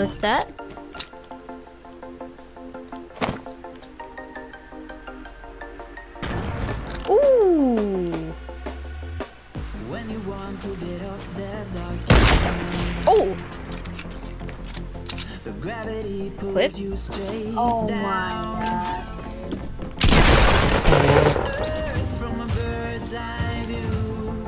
clip that. Ooh. When you want to get off that dark, Oh. the gravity pulls Clip. you straight Oh down. my god. Earth from a bird's eye view.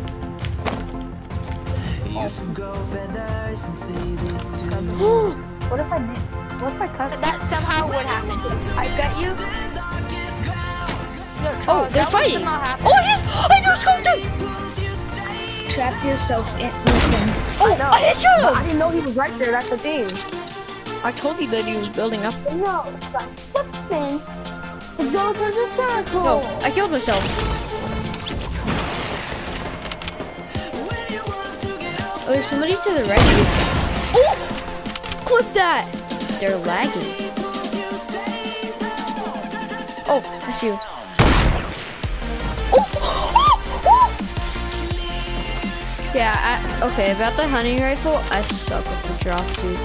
You should grow feathers and say this too. What if I did? What if I touched That somehow would happen. I bet you. Look, Oh, they're that would fighting. somehow happen. Oh yes! I know Scooped! Trapped yourself in listen. Oh, know. I headshot But I him! didn't know he was right there, that's the thing. I told you that he was building up. No, it's like flipping. It goes in a circle. No, I killed myself. Oh, there's somebody to the right. Oh! Clip that! They're lagging. Oh, I see you. Oh! Yeah, okay, about the hunting rifle, I suck with the drop, dude.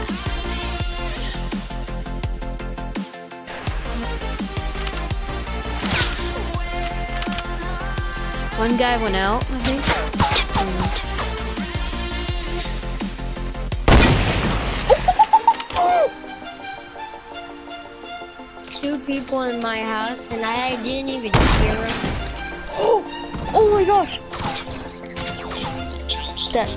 One guy went out, I think. Two people in my house, and I didn't even hear them. Oh my gosh! That's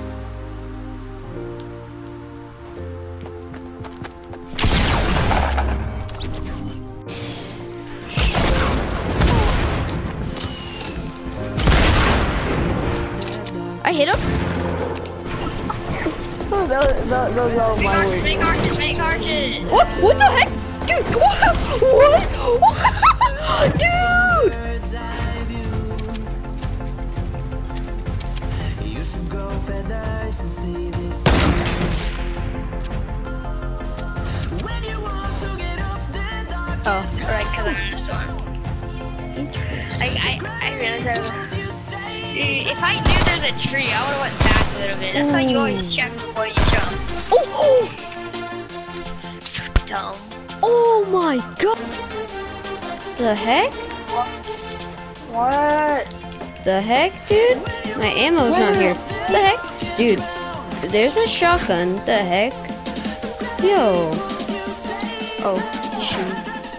I hit him? Those are my words. Make arches, make arches. What? What the heck? Dude, what? What? Dude! Bird's eye view. You should grow feathers and say this too. When you want to get off the dark, Oh. Right, because I'm in a storm. I realized I was... If I knew there's a tree, I would have went back a little bit. That's why you always check before you jump. Oh! Dumb. Oh my god! The heck? What? The heck, dude? My ammo's not here. The heck? Dude, there's my shotgun. The heck? Yo. Oh, shoot.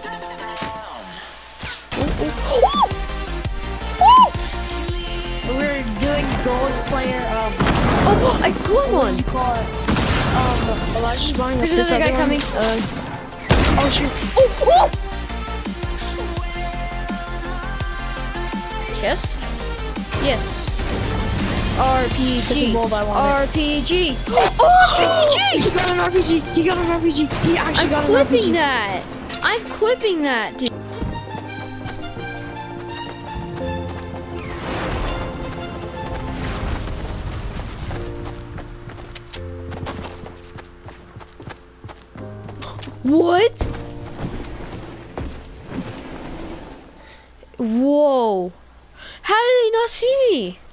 We're doing gold player, Oh, I blew one. you call it? Elijah's going with There's this another guy other one. coming. Oh shoot. Chest? Yes. RPG. Took the gold I wanted. RPG. He RPG! got an RPG. He got an RPG. He actually I'm got an clipping RPG. that. I'm clipping that, dude. What? Whoa. How did they not see me?